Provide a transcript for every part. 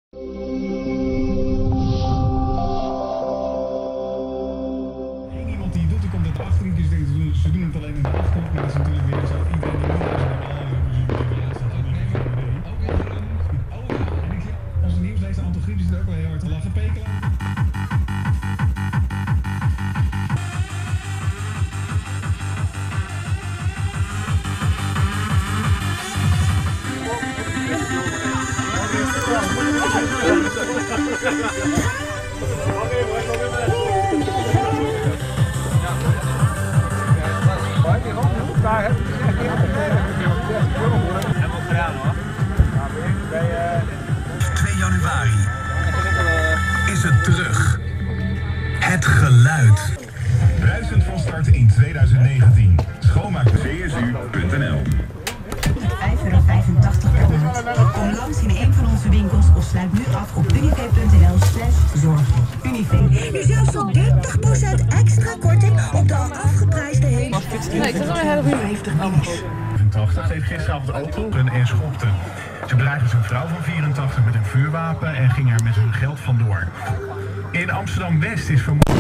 Iemand die doet, die komt uit de Achterhoek. Dus ze doen het alleen in de Achterhoek. Maar dat is natuurlijk weer zo. Iedereen die onze nieuwslezer Anton Griep zit er ook wel heel hard te lachen. Pekelen. Helemaal gedaan hoor. 2 januari is het terug. Het geluid. Bruisend van start in 2019. Schoonmaakcsu.nl. €5,85 per maand. Kom langs in een van onze winkels of sluit nu af op unive.nl/zorgen. Unive. Nu zelfs tot 30% extra korting op de al afgeprijsde hele... Nee, ik zat nog een hele goede 50 minis. 84 deed gisteravond auto en schopte. Ze bedreigde zijn vrouw van 84 met een vuurwapen en ging er met hun geld vandoor. In Amsterdam-West is vermoord.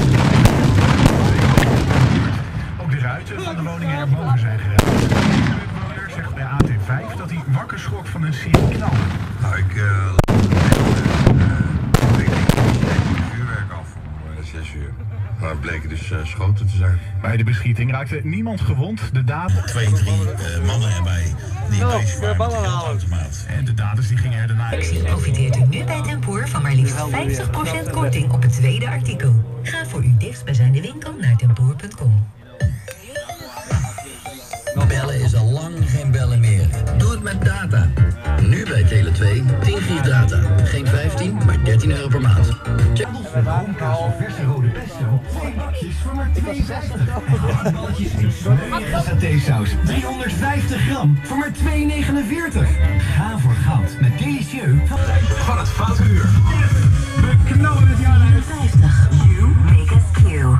Ook de ruiten van de woningen erboven zijn gered. De buurtbewoner zegt bij AT5 dat hij wakker schrok van een serie knallen. Nou, ik vuurwerk af om 6 uur. Maar het bleek dus schoten te zijn. Bij de beschieting raakte niemand gewond. De dader... 2, 3 mannen erbij die bezig waren met de geldautomaat. En de daders die gingen er daarna... Profiteert u nu bij Tempoor van maar liefst 50% korting op het tweede artikel. Ga voor uw dichtstbijzijnde winkel naar tempoor.com. Bellen is al lang geen bellen meer. Doe het met data. Nu bij Tele2 10 gig data. Geen 15, maar €13 per maand. Check. Roomkaas of verse rode pesto. 2 bakjes voor maar €2,60. Balletjes in smerige satésaus. 350 gram voor maar €2,49. Ga voor goud met Delicieux van het Foute Uur. We knallen het jaar uit. 50. You make us cue.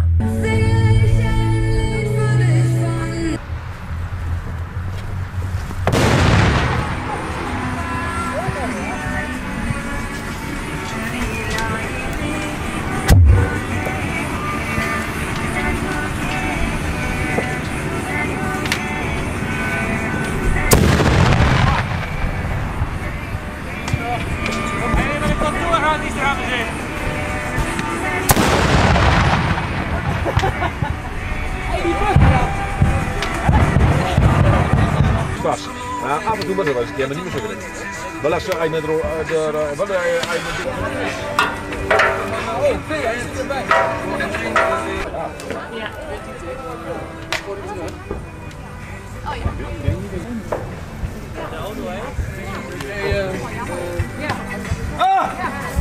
Vast. Nou, af en toe maar dat was het maar niet meer zo willen. Wel als ze eigenlijk met de wat oh, nee, hij zit erbij. Ja. Oh ja. De auto hè? Ja. Ah!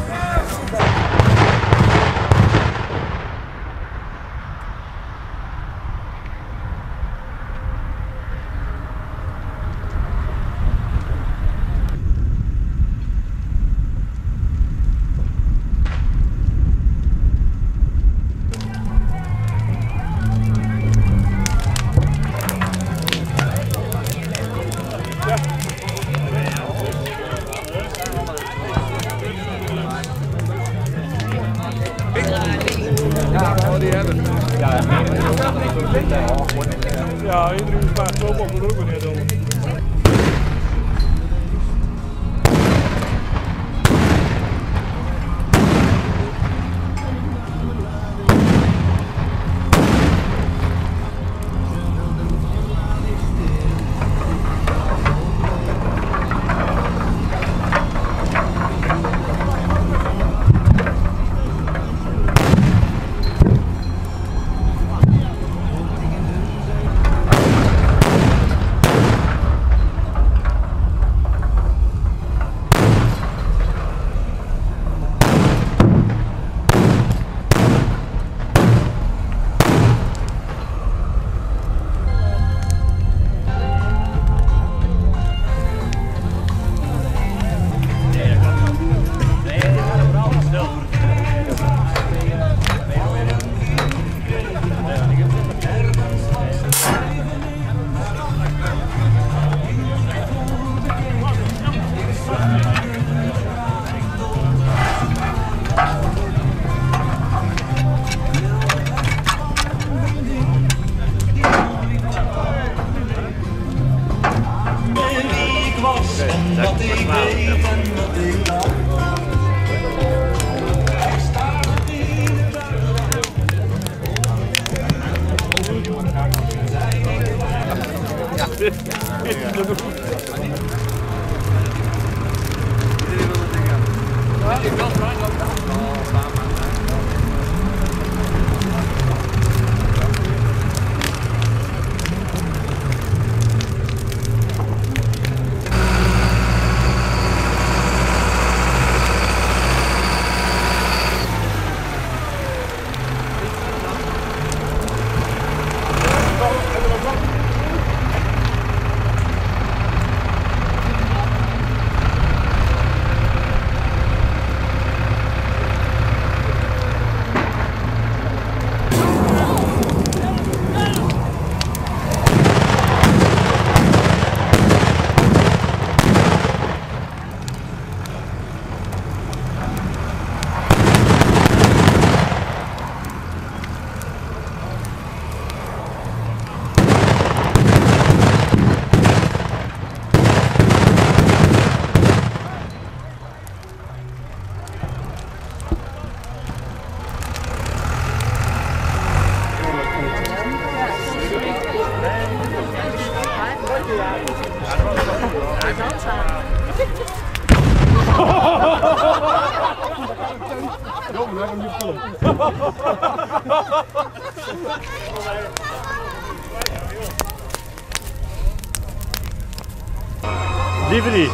Ja, die hebben. Ja, iedereen maakt zo op de rug wanneer dan. Liever niet.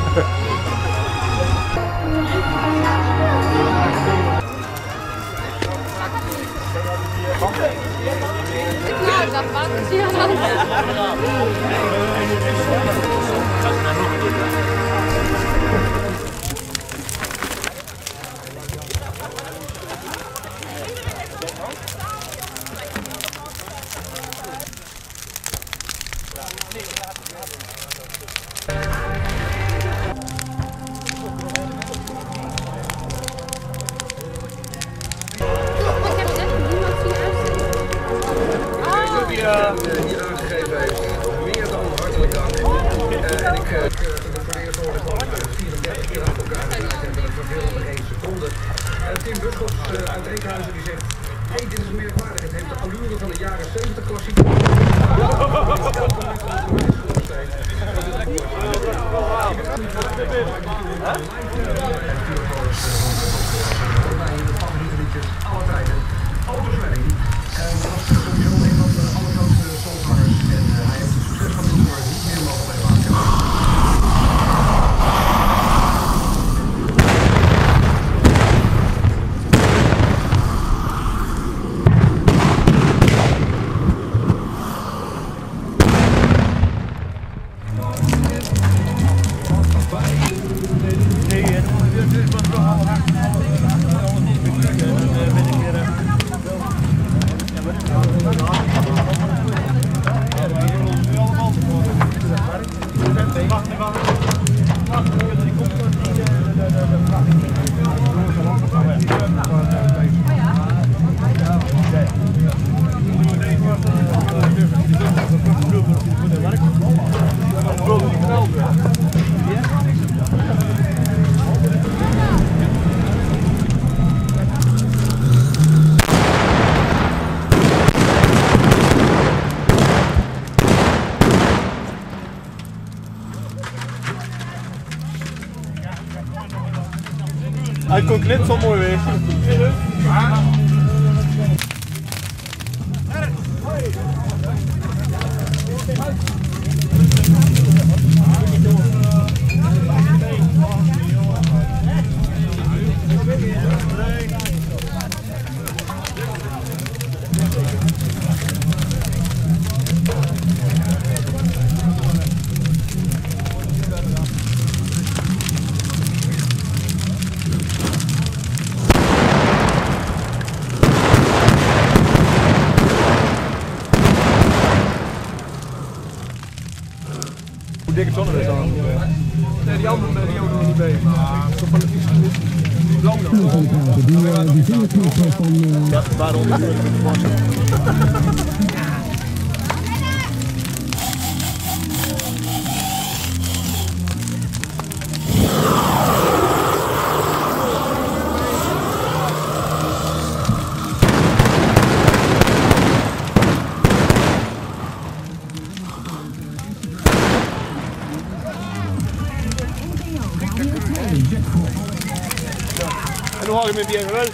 Ja, dat maakt het hier Hier aangegeven heeft. Meer dan hartelijk dank. En ik voor de eerste orde gewoon 34 keer aan elkaar geraakt en dat verveelde nog 1 seconde. Tim Buschhoff uit Eekhuizen die zegt: hey, dit is merkwaardig. Het heeft de allure van de jaren 70 klassiek. Alle tijden. Autoswedding. Dat was sowieso een van de allergrootste soulzangers. En hij heeft het succes van dit nummer niet meer mogen meemaken. Hij komt net zo mooi weer. Hoe dik het zonne is dan? Nee, die andere die ook nog niet mee. Maar toch van het is lang dan. Die vingerknop van... Ja, waarom? En hoe haal je met die even wel?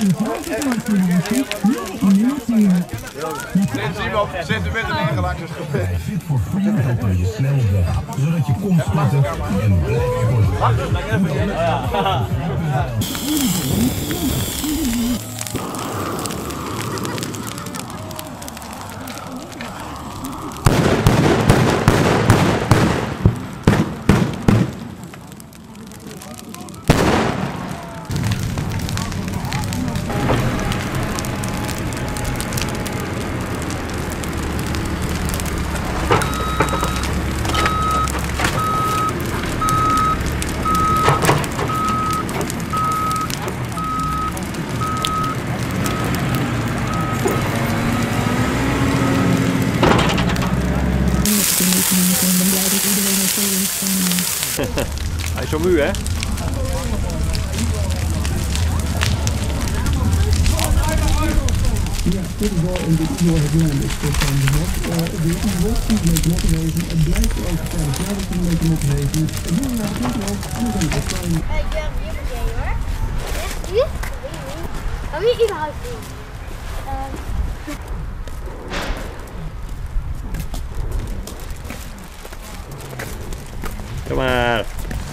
Zet de wetten neergelegd. Fit voor free kopen je snel weg, zodat je komt sporten en blijft worden. Hij is zo moe, hè? Ja, dit is wel een beetje doorgevoerd van de mot. De wordt niet met mot geven. Het blijft ook tijdens jaren met mot geven. Het doen we nou goed ook. En dan is het fijn. Ik ben hier hoor. wie überhaupt nicht. Kom maar.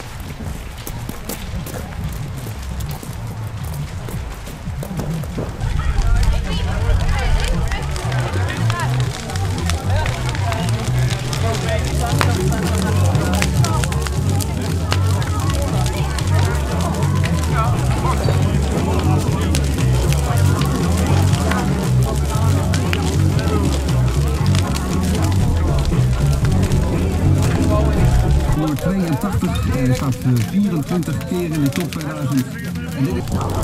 Nummer 82 staat 24 keer in de top 2000. En dit is...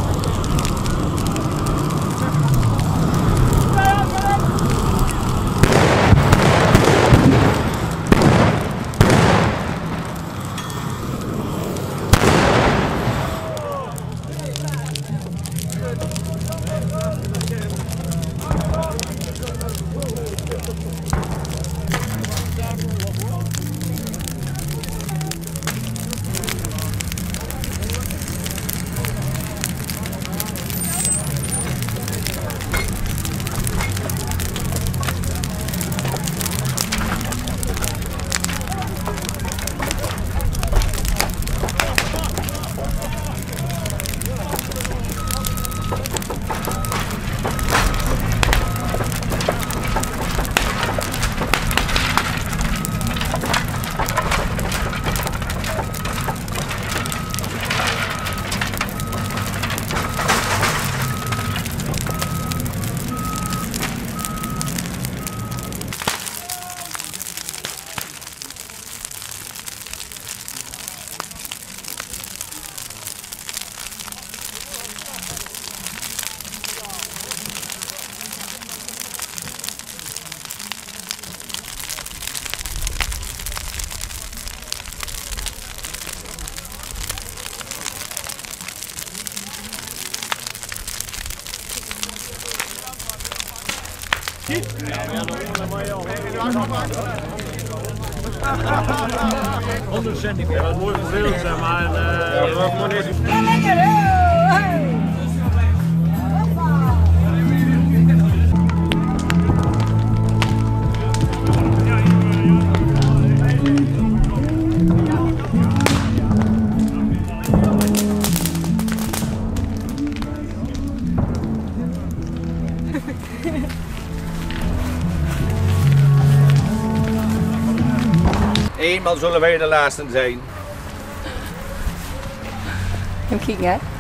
Honderd centimeter. Dat was mooi vervelend, zeg maar. Eenmaal zullen wij de laatste zijn. Even kijken, hè.